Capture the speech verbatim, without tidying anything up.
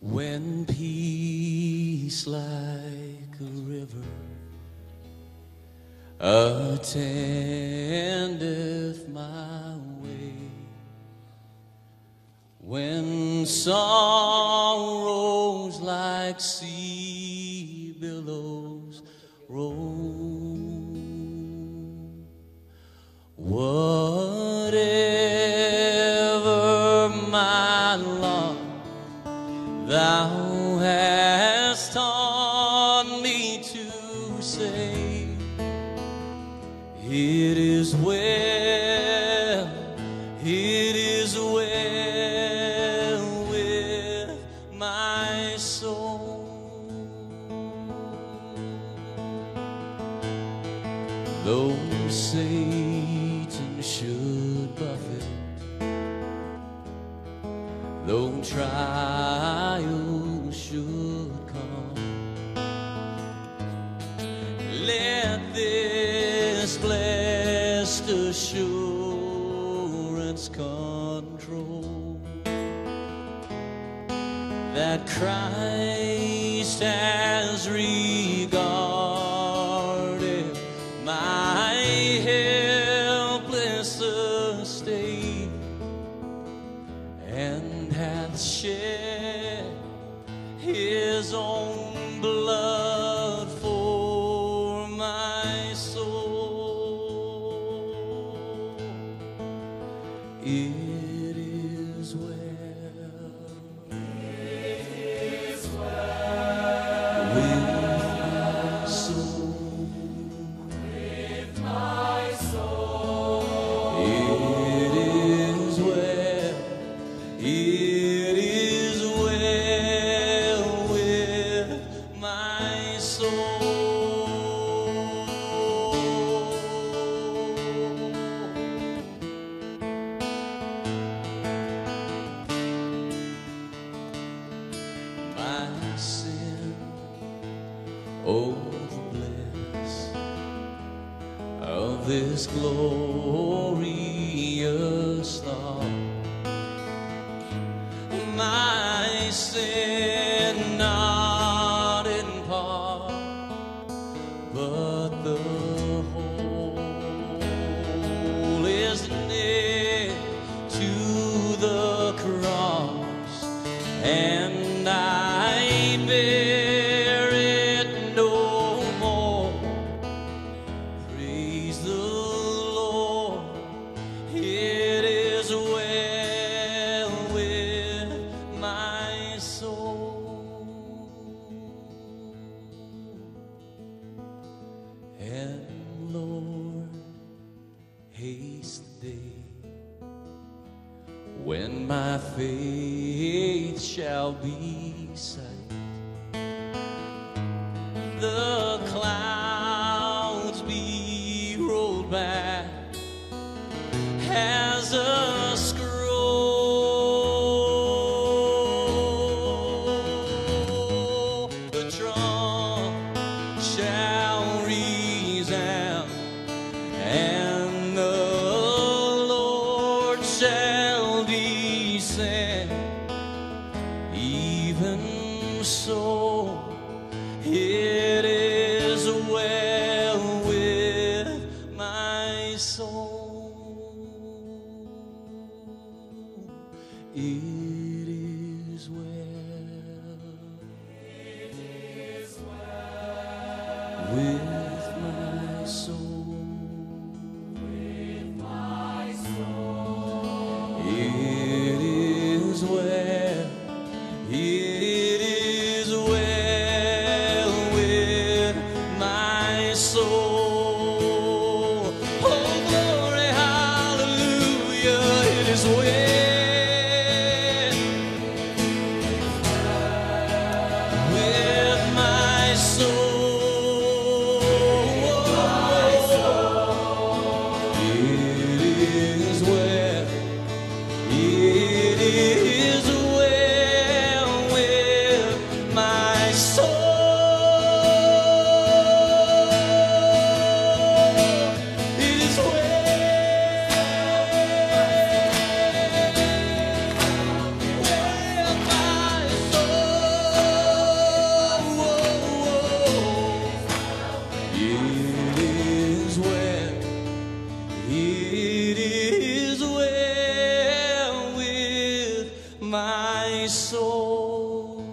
When peace like a river attendeth my way, when sorrows like sea billows roll, whatever my lot thou hast taught me to say, it is well, it is well with my soul. Though Satan should buffet, though trials should come, let this blessed assurance control that Christ has regarded my helpless estate and hath shed his own blood for my soul. It is well. It is well with my soul. With my soul. It is well. It is well with my soul. My sin, oh the bliss of this glorious thought. My sin not in part, but the whole is nailed to the cross, and I bear it no more. Praise the Lord, it is well with my soul. And Lord, haste the day when my faith shall be sight. The clouds be rolled back as a scroll. The trump shall resound, and the Lord shall descend. Even so, it is well with my soul. It is well. It is well with my soul. With my soul. It is well. It is well with my soul. Oh, glory, hallelujah, it is well with my soul. soul.